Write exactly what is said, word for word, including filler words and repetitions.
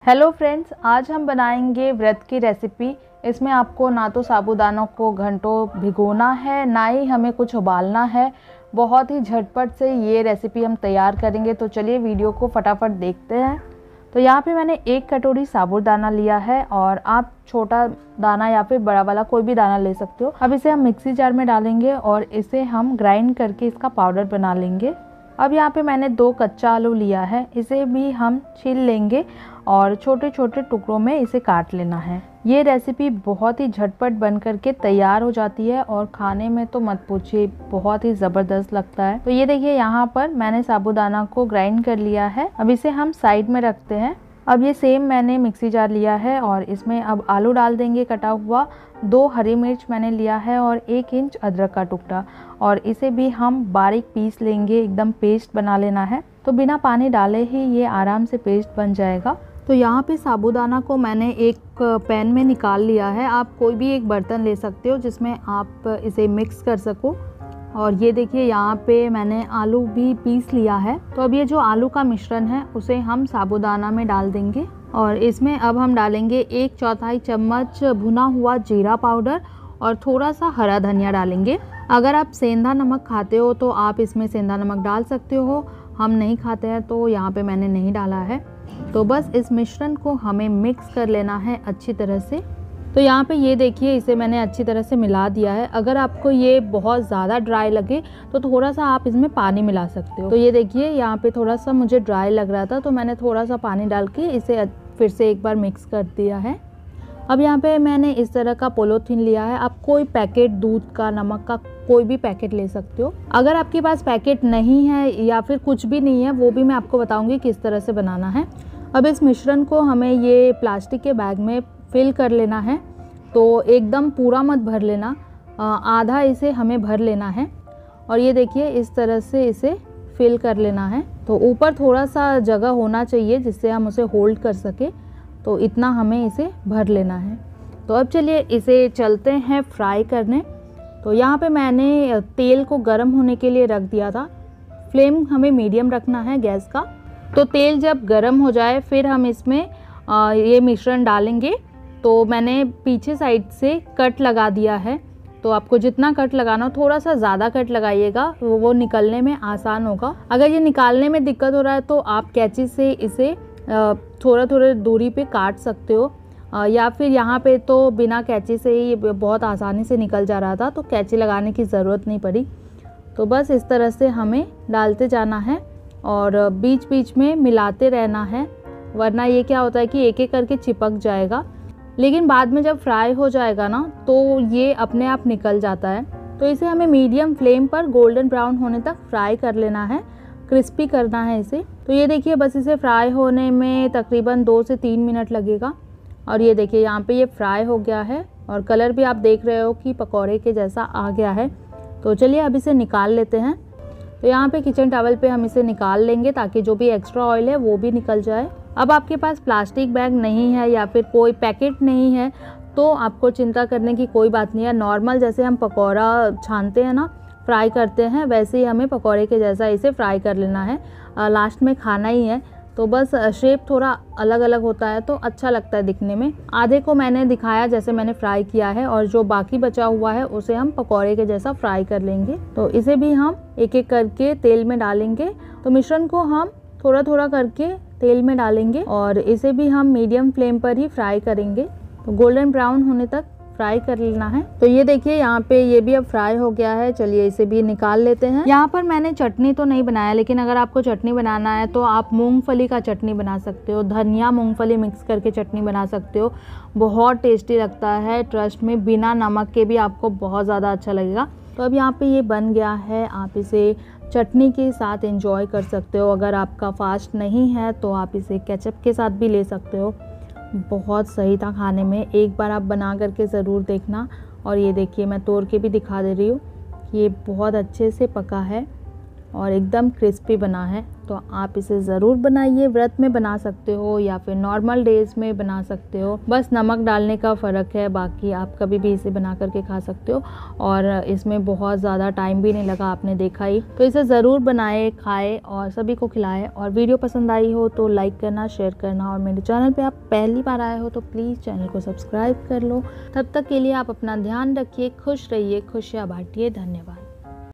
Hello friends, आज हम बनाएंगे व्रत की रेसिपी। इसमें आपको ना तो साबूदानों को घंटों भिगोना है, ना ही हमें कुछ उबालना है। बहुत ही झटपट से ये रेसिपी हम तैयार करेंगे। तो चलिए वीडियो को फटाफट देखते हैं। तो यहाँ पे मैंने एक कटोरी साबूदाना लिया है और आप छोटा दाना या फिर बड़ा वाला कोई भी दाना ले सकते हो। अब इसे हम मिक्सी जार में डालेंगे और इसे हम ग्राइंड करके इसका पाउडर बना लेंगे। अब यहाँ पे मैंने दो कच्चा आलू लिया है, इसे भी हम छील लेंगे और छोटे छोटे टुकड़ों में इसे काट लेना है। ये रेसिपी बहुत ही झटपट बन करके तैयार हो जाती है और खाने में तो मत पूछिए, बहुत ही ज़बरदस्त लगता है। तो ये देखिए, यहाँ पर मैंने साबूदाना को ग्राइंड कर लिया है। अब इसे हम साइड में रखते हैं। अब ये सेम मैंने मिक्सी जार लिया है और इसमें अब आलू डाल देंगे कटा हुआ, दो हरी मिर्च मैंने लिया है और एक इंच अदरक का टुकड़ा, और इसे भी हम बारीक पीस लेंगे। एकदम पेस्ट बना लेना है, तो बिना पानी डाले ही ये आराम से पेस्ट बन जाएगा। तो यहाँ पे साबूदाना को मैंने एक पैन में निकाल लिया है। आप कोई भी एक बर्तन ले सकते हो जिसमें आप इसे मिक्स कर सको। और ये देखिए, यहाँ पे मैंने आलू भी पीस लिया है। तो अब ये जो आलू का मिश्रण है उसे हम साबूदाना में डाल देंगे और इसमें अब हम डालेंगे एक चौथाई चम्मच भुना हुआ जीरा पाउडर और थोड़ा सा हरा धनिया डालेंगे। अगर आप सेंधा नमक खाते हो तो आप इसमें सेंधा नमक डाल सकते हो। हम नहीं खाते हैं तो यहाँ पे मैंने नहीं डाला है। तो बस इस मिश्रण को हमें मिक्स कर लेना है अच्छी तरह से। तो यहाँ पे ये देखिए, इसे मैंने अच्छी तरह से मिला दिया है। अगर आपको ये बहुत ज़्यादा ड्राई लगे तो थोड़ा सा आप इसमें पानी मिला सकते हो। तो ये देखिए, यहाँ पे थोड़ा सा मुझे ड्राई लग रहा था तो मैंने थोड़ा सा पानी डाल के इसे फिर से एक बार मिक्स कर दिया है। अब यहाँ पे मैंने इस तरह का पॉलीथीन लिया है। आप कोई पैकेट दूध का, नमक का कोई भी पैकेट ले सकते हो। अगर आपके पास पैकेट नहीं है या फिर कुछ भी नहीं है, वो भी मैं आपको बताऊंगी किस तरह से बनाना है। अब इस मिश्रण को हमें ये प्लास्टिक के बैग में फिल कर लेना है। तो एकदम पूरा मत भर लेना, आधा इसे हमें भर लेना है। और ये देखिए, इस तरह से इसे फिल कर लेना है। तो ऊपर थोड़ा सा जगह होना चाहिए जिससे हम उसे होल्ड कर सके। तो इतना हमें इसे भर लेना है। तो अब चलिए इसे चलते हैं फ्राई करने। तो यहाँ पे मैंने तेल को गर्म होने के लिए रख दिया था। फ्लेम हमें मीडियम रखना है गैस का। तो तेल जब गर्म हो जाए फिर हम इसमें आ, ये मिश्रण डालेंगे। तो मैंने पीछे साइड से कट लगा दिया है। तो आपको जितना कट लगाना हो, थोड़ा सा ज़्यादा कट लगाइएगा, वो, वो निकलने में आसान होगा। अगर ये निकालने में दिक्कत हो रहा है तो आप कैंची से इसे थोड़ा थोड़ा दूरी पे काट सकते हो, या फिर यहाँ पे तो बिना कैंची से ही बहुत आसानी से निकल जा रहा था, तो कैंची लगाने की ज़रूरत नहीं पड़ी। तो बस इस तरह से हमें डालते जाना है और बीच बीच में मिलाते रहना है, वरना ये क्या होता है कि एक एक करके चिपक जाएगा। लेकिन बाद में जब फ्राई हो जाएगा ना, तो ये अपने आप निकल जाता है। तो इसे हमें मीडियम फ्लेम पर गोल्डन ब्राउन होने तक फ्राई कर लेना है, क्रिस्पी करना है इसे। तो ये देखिए, बस इसे फ्राई होने में तकरीबन दो से तीन मिनट लगेगा। और ये देखिए, यहाँ पे ये फ्राई हो गया है और कलर भी आप देख रहे हो कि पकौड़े के जैसा आ गया है। तो चलिए अब इसे निकाल लेते हैं। तो यहाँ पे किचन टॉवल पे हम इसे निकाल लेंगे ताकि जो भी एक्स्ट्रा ऑयल है वो भी निकल जाए। अब आपके पास प्लास्टिक बैग नहीं है या फिर कोई पैकेट नहीं है तो आपको चिंता करने की कोई बात नहीं है। नॉर्मल जैसे हम पकौड़ा छानते हैं ना, फ्राई करते हैं, वैसे ही हमें पकौड़े के जैसा इसे फ्राई कर लेना है। लास्ट में खाना ही है, तो बस शेप थोड़ा अलग अलग होता है तो अच्छा लगता है दिखने में। आधे को मैंने दिखाया जैसे मैंने फ्राई किया है और जो बाकी बचा हुआ है उसे हम पकौड़े के जैसा फ्राई कर लेंगे। तो इसे भी हम एक एक करके तेल में डालेंगे। तो मिश्रण को हम थोड़ा थोड़ा करके तेल में डालेंगे और इसे भी हम मीडियम फ्लेम पर ही फ्राई करेंगे। तो गोल्डन ब्राउन होने तक फ्राई कर लेना है। तो ये देखिए, यहाँ पे ये भी अब फ्राई हो गया है। चलिए इसे भी निकाल लेते हैं। यहाँ पर मैंने चटनी तो नहीं बनाया, लेकिन अगर आपको चटनी बनाना है तो आप मूंगफली का चटनी बना सकते हो। धनिया मूंगफली मिक्स करके चटनी बना सकते हो, बहुत टेस्टी लगता है। ट्रस्ट में, बिना नमक के भी आपको बहुत ज़्यादा अच्छा लगेगा। तो अब यहाँ पे ये बन गया है, आप इसे चटनी के साथ एंजॉय कर सकते हो। अगर आपका फास्ट नहीं है तो आप इसे केचप के साथ भी ले सकते हो। बहुत सही था खाने में, एक बार आप बना करके ज़रूर देखना। और ये देखिए, मैं तोड़ के भी दिखा दे रही हूँ कि ये बहुत अच्छे से पका है और एकदम क्रिस्पी बना है। तो आप इसे ज़रूर बनाइए। व्रत में बना सकते हो या फिर नॉर्मल डेज़ में बना सकते हो, बस नमक डालने का फ़र्क है, बाकी आप कभी भी इसे बना करके खा सकते हो। और इसमें बहुत ज़्यादा टाइम भी नहीं लगा, आपने देखा ही। तो इसे ज़रूर बनाए, खाए और सभी को खिलाएं। और वीडियो पसंद आई हो तो लाइक करना, शेयर करना, और मेरे चैनल पे आप पहली बार आए हो तो प्लीज़ चैनल को सब्सक्राइब कर लो। तब तक के लिए आप अपना ध्यान रखिए, खुश रहिए, खुशियाँ बांटिए। धन्यवाद।